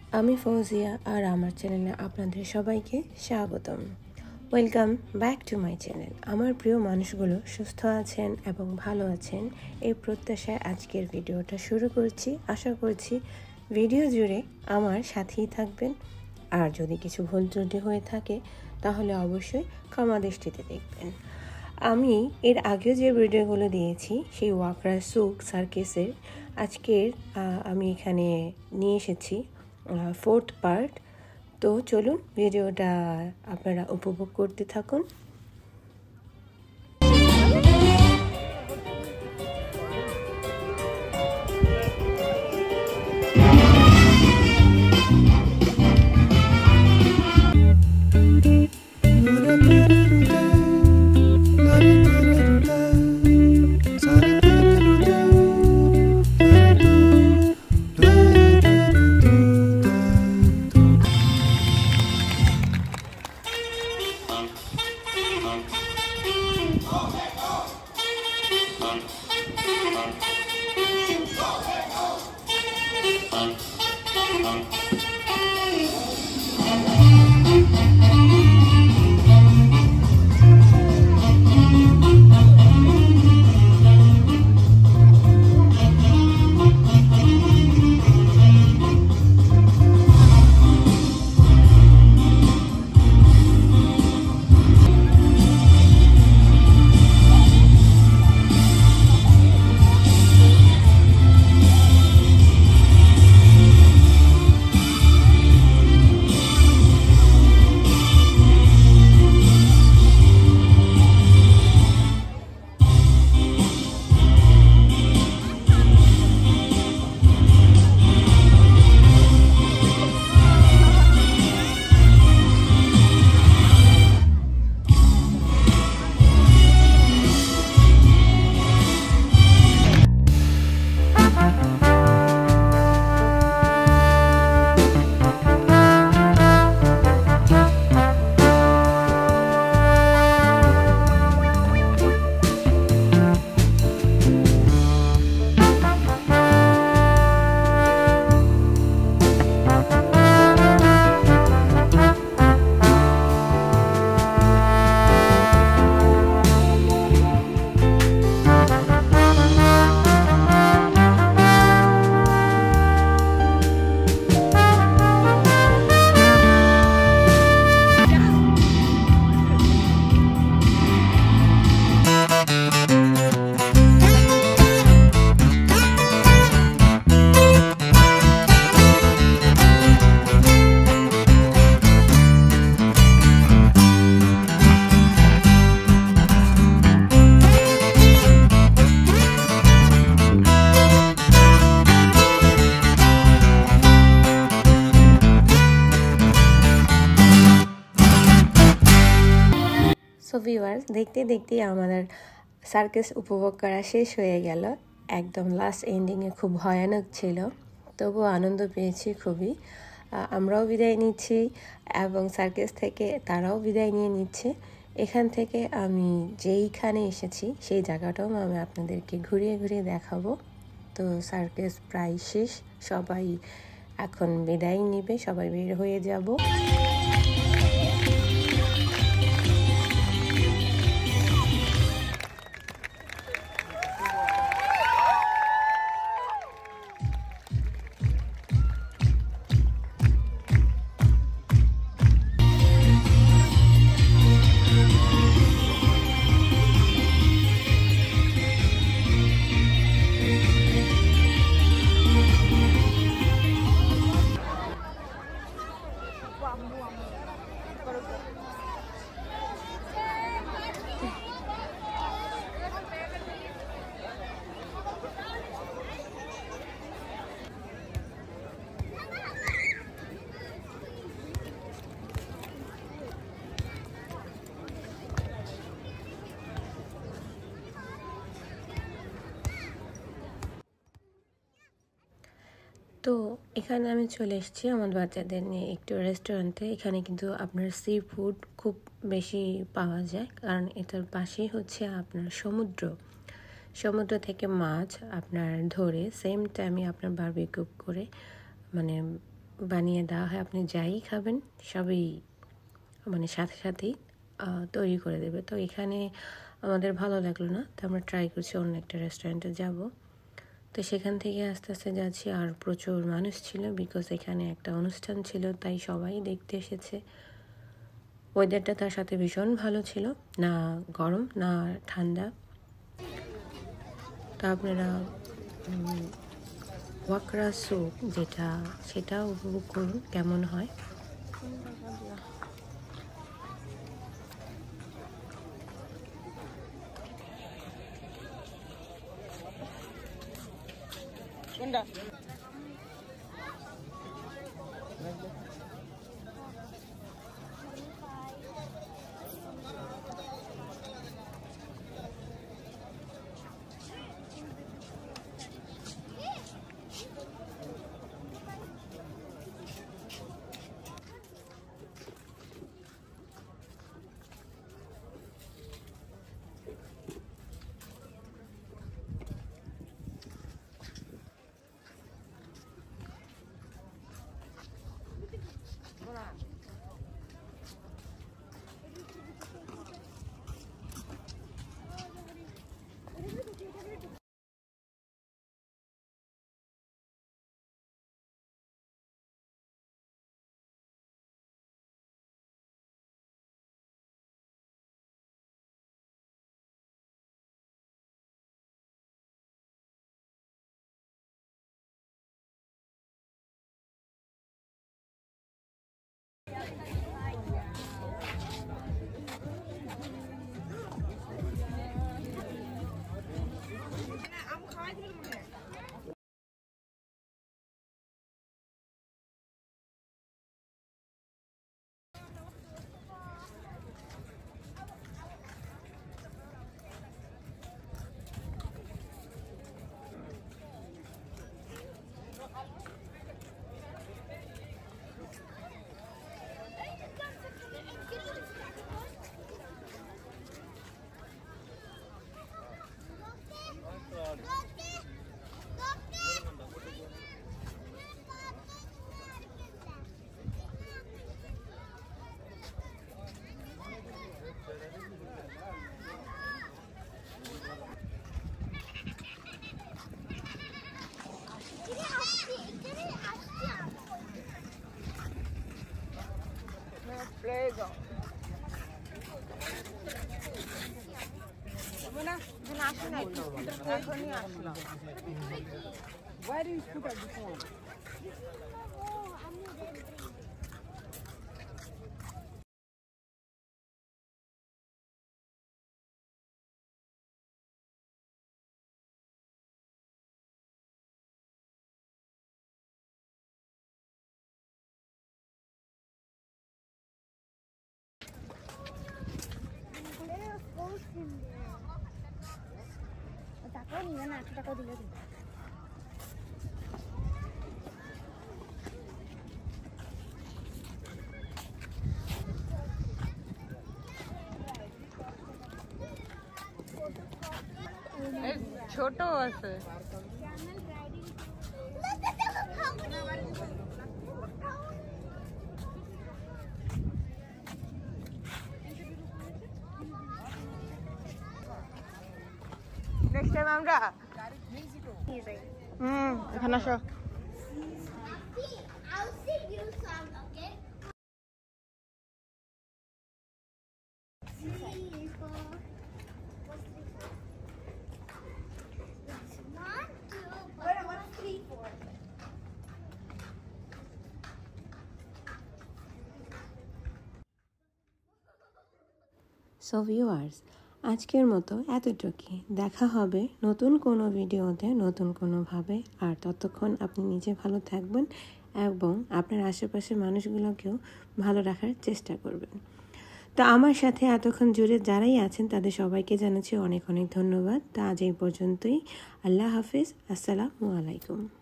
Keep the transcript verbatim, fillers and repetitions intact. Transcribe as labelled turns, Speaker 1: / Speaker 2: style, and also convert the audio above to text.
Speaker 1: আমি ফৌজিয়া আর আমার চ্যানেলে আপনাদের সবাইকে স্বাগতম। Welcome back to my channel. আমার প্রিয় মানুষগুলো সুস্থ আছেন এবং ভালো আছেন এই প্রত্যাশায় আজকের ভিডিওটা শুরু করছি। আশা করছি ভিডিও জুড়ে আমার সাথেই থাকবেন। আর যদি কিছু ভুল ত্রুটি হয়ে থাকে তাহলে অবশ্যই ক্ষমা দৃষ্টিতে দেখবেন। আমি এর আগেও যে ভিডিওগুলো দিয়েছি সেই ওয়াকরা সুক সার্কেসের আজকের আমি এখানে নিয়ে এসেছি ফোর্থ পার্ট। তো চলুন ভিডিওটা আপনারা উপভোগ করতে থাকুন। সো ভিউয়ার্স, দেখতে দেখতে আমাদের সার্কাস উপভোগ করা শেষ হয়ে গেল। একদম লাস্ট এন্ডিংয়ে খুব ভয়ানক ছিল, তবুও আনন্দ পেয়েছি খুবই। আমরাও বিদায় নিচ্ছি এবং সার্কাস থেকে তারাও বিদায় নিয়ে নিচ্ছে। এখান থেকে আমি যেইখানে এসেছি সেই জায়গাটাও আমি আপনাদেরকে ঘুরিয়ে ঘুরিয়ে দেখাবো। তো সার্কাস প্রায় শেষ, সবাই এখন বিদায় নেবে, সবাই বের হয়ে যাব। তো এখানে আমি চলে এসেছি আমার বাচ্চাদের নিয়ে একটু রেস্টুরেন্টে। এখানে কিন্তু আপনার সি ফুড খুব বেশি পাওয়া যায়, কারণ এটার পাশেই হচ্ছে আপনার সমুদ্র। সমুদ্র থেকে মাছ আপনার ধরে সেম টাইমে আপনার বারবিকিউ করে মানে বানিয়ে দেওয়া হয়, আপনি যাই খাবেন সবই মানে সাথে সাথেই তৈরি করে দেবে। তো এখানে আমাদের ভালো লাগলো না, তো আমরা ট্রাই করছি অন্য একটা রেস্টুরেন্টে যাব। তো সেখান থেকে আস্তে আস্তে যাচ্ছি, আর প্রচুর মানুষ ছিল বিকজ এখানে একটা অনুষ্ঠান ছিল, তাই সবাই দেখতে এসেছে। ওয়েদারটা তার সাথে ভীষণ ভালো ছিল, না গরম না ঠান্ডা। তো আপনারা ওয়াকরা সুক যেটা সেটা উপভোগ করুন কেমন হয়।
Speaker 2: Prego. Buona, buona ascena. Ekhoni aslam. Where is scooter before? টাকাও নিবে না, একশো টাকা দিলে দিবে। ছোট আছে। নেক্সট টাইম আমরা হুম এখানে আসো।
Speaker 1: সো ভিউয়ার্স, আজকের মতো এতটুকুই। দেখা হবে নতুন কোনো ভিডিওতে নতুন কোনোভাবে। আর ততক্ষণ আপনি নিজে ভালো থাকবেন এবং আপনার আশেপাশের মানুষগুলোকেও ভালো রাখার চেষ্টা করবেন। তো আমার সাথে এতক্ষণ জুড়ে যারাই আছেন তাদের সবাইকে জানাচ্ছি অনেক অনেক ধন্যবাদ। তো আজ এই পর্যন্তই। আল্লাহ হাফিজ, আসসালামু আলাইকুম।